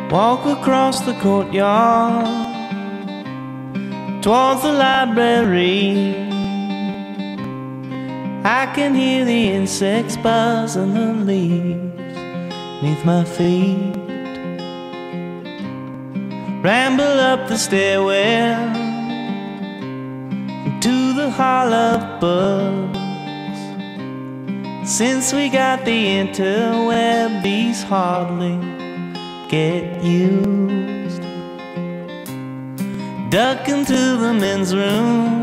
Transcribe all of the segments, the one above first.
Walk across the courtyard towards the library. I can hear the insects buzz and the leaves beneath my feet. Ramble up the stairwell into the hall of books. Since we got the interweb, these hardly get used. Duck into the men's room,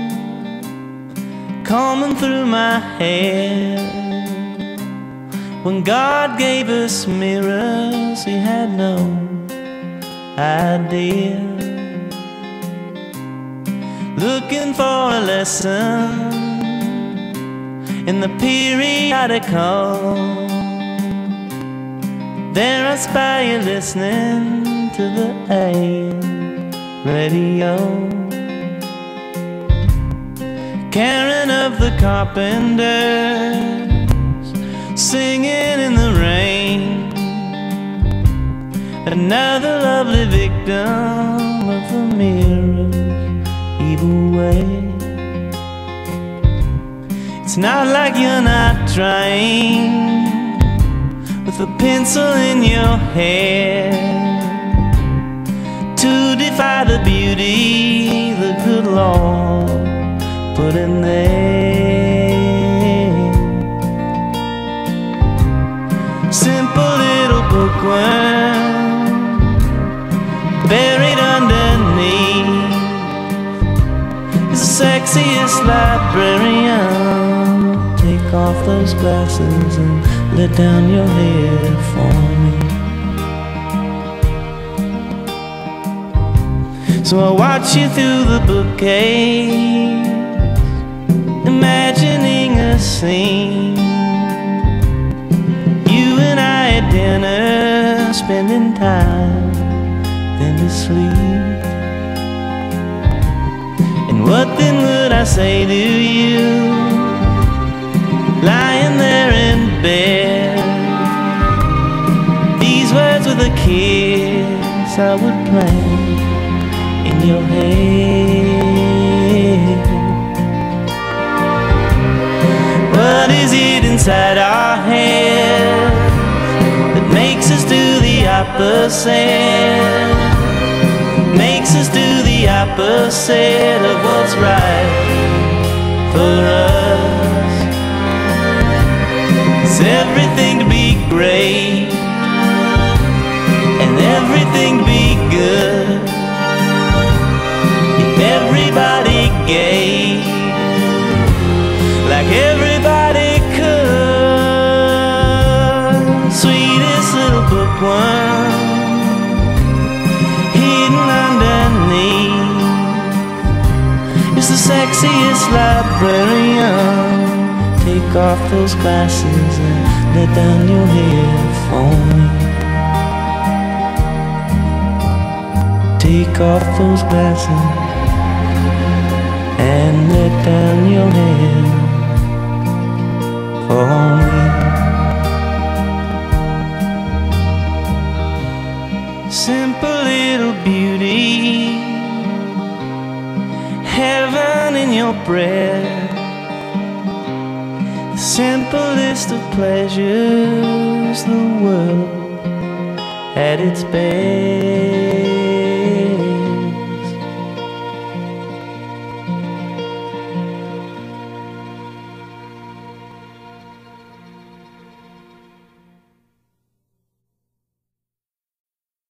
combing through my hair. When God gave us mirrors, He had no idea. Looking for a lesson in the periodical. There I spy you listening to the AM radio. Karen of the Carpenters, singing in the rain. Another lovely victim of the mirror's evil way. It's not like you're not trying with a pencil in your hair to defy the beauty the good Lord put in there. Simple little bookworm buried underneath is the sexiest librarian. Take off those glasses and let down your hair for me. So I watch you through the bookcase, imagining a scene. You and I at dinner, spending time, then to sleep. And what then would I say to you, lying there in bed? These words with a kiss I would plant in your head. What is it inside our heads that makes us do the opposite? Makes us do the opposite of what's right for us. It's everything to be great and everything to be good. If everybody gave like everybody could. Sweetest little bookworm hidden underneath is the sexiest librarian. Take off those glasses and let down your hair for me. Take off those glasses and let down your hair for me. Simple little beauty, heaven in your breath. The simplest of pleasures, the world at its best.